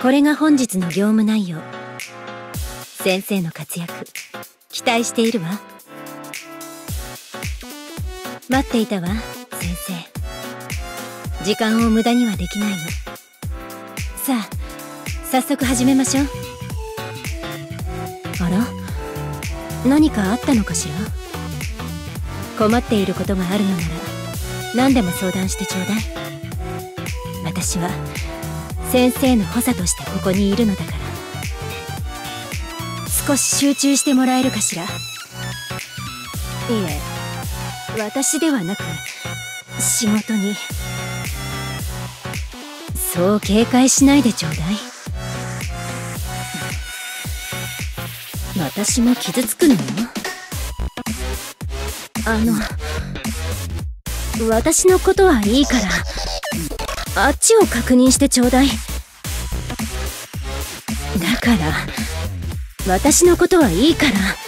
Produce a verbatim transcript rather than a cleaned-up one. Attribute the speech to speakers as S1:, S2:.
S1: これが本日の業務内容。先生の活躍期待しているわ。待っていたわ、先生。時間を無駄にはできないの。さあ早速始めましょう。あら、何かあったのかしら。困っていることがあるのなら何でも相談してちょうだい。私は先生の補佐としてここにいるのだから。少し集中してもらえるかしら。いえ、私ではなく仕事に。そう警戒しないでちょうだい。私も傷つくのよ。あの私のことはいいからあっちを確認してちょうだい。だから私のことはいいから